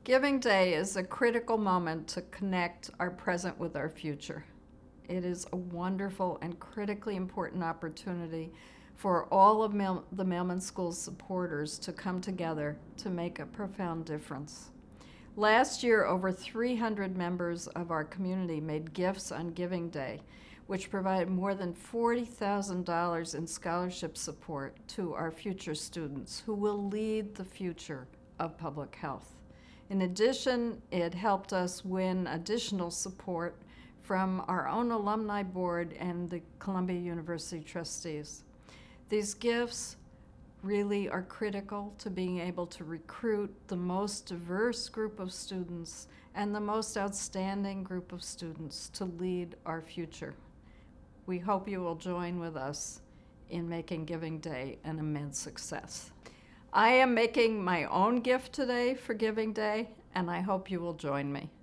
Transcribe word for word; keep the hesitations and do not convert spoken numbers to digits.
Giving Day is a critical moment to connect our present with our future. It is a wonderful and critically important opportunity for all of Mail- the Mailman School's supporters to come together to make a profound difference. Last year, over three hundred members of our community made gifts on Giving Day, which provided more than forty thousand dollars in scholarship support to our future students who will lead the future of public health. In addition, it helped us win additional support from our own alumni board and the Columbia University trustees. These gifts really are critical to being able to recruit the most diverse group of students and the most outstanding group of students to lead our future. We hope you will join with us in making Giving Day an immense success. I am making my own gift today for Giving Day, and I hope you will join me.